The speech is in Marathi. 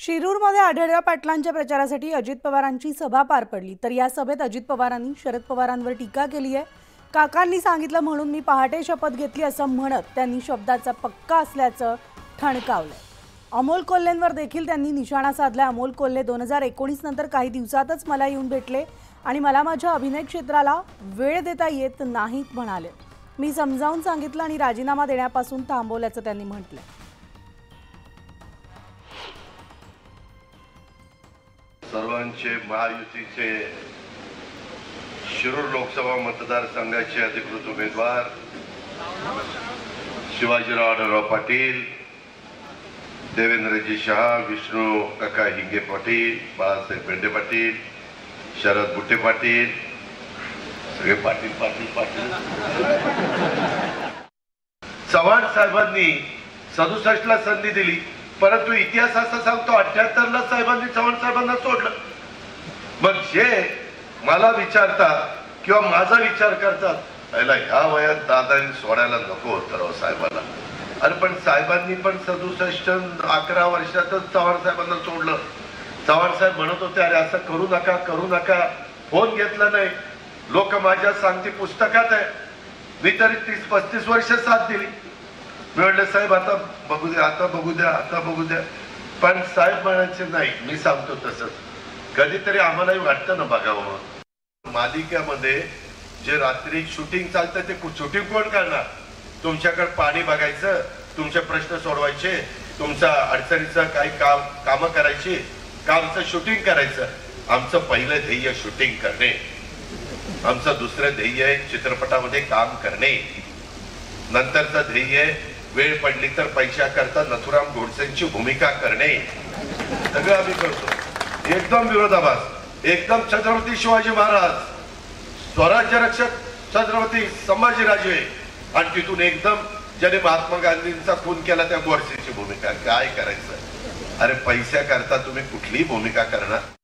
शिरूरमध्ये आढळराव पाटलांच्या प्रचारासाठी अजित पवारांची सभा पार पडली। तर या सभेत अजित पवारांनी शरद पवारांवर टीका केली आहे। काकांनी सांगितलं म्हणून मी पहाटे शपथ घेतली असं म्हणत त्यांनी शब्दाचा पक्का असल्याचं ठणकावलं। अमोल कोल्हेंवर देखील त्यांनी निशाणा साधला। अमोल कोल्हे 2019 नंतर काही दिवसातच मला येऊन भेटले आणि मला माझ्या अभिनय क्षेत्राला वेळ देता येत नाहीत म्हणाले। मी समजावून सांगितलं आणि राजीनामा देण्यापासून थांबवल्याचं त्यांनी म्हटलं। सर्वांचे महायुतीचे शिरूर लोकसभा मतदारसंघाचे अधिकृत उमेदवार शिवाजीराव आढळराव पाटील, देवेंद्रजी शहा, विष्णू काका हिंगे पाटील, बाळासाहेब पेंडे पाटील, शरद बुट्टे पाटील, सगळे पाटील पाटील पाटील। चव्हाण साहेबांनी 67 ला संधी दिली, परंतु इतिहास असा सांगतो 78 ला साहेबांनी चव्हाण साहेबांना सोडलं। मग जे मला विचारतात किंवा माझा विचार करतात, पहिला ह्या वयात दादांनी सोडायला नको होतं राव साहेबांना। अरे पण साहेबांनी पण 11 वर्षातच चव्हाण साहेबांना सोडलं। चव्हाण साहेब म्हणत होते अरे असं करू नका करू नका, फोन घेतला नाही। लोक माझ्या सांगते पुस्तकात आहे, मी तरी 30-35 वर्ष साथ दिली। मी म्हटलं साहेब आता बघू द्या, आता बघू द्या, आता बघू द्या, पण साहेब म्हणायचे नाही मी सांगतो तसंच। कधीतरी आम्हालाही वाटतं ना बघावं। मालिकेमध्ये जे रात्री शूटिंग चालतं ते शूटिंग कोण करणार? तुमच्याकडे पाणी बघायचं, तुमचे प्रश्न सोडवायचे, तुमच्या अडचणीचं काही कामं करायची, कामचं शूटिंग करायचं। आमचं पहिलं ध्येय शूटिंग करणे, आमचं दुसरं ध्येय चित्रपटामध्ये काम करणे, नंतरचं ध्येय वेळ पडली तर पैशाकरता नथुराम गोडसेंची भूमिका करणे। सगळं आम्ही करतो एकदम विरोधाभास, एकदम छत्रपती शिवाजी महाराज, स्वराज्य रक्षक छत्रपती संभाजीराजे, आणि तिथून एकदम ज्याने महात्मा गांधींचा खून केला त्या गोडसेची भूमिका। काय करायचं? अरे पैशाकरता तुम्ही कुठलीही भूमिका करणार?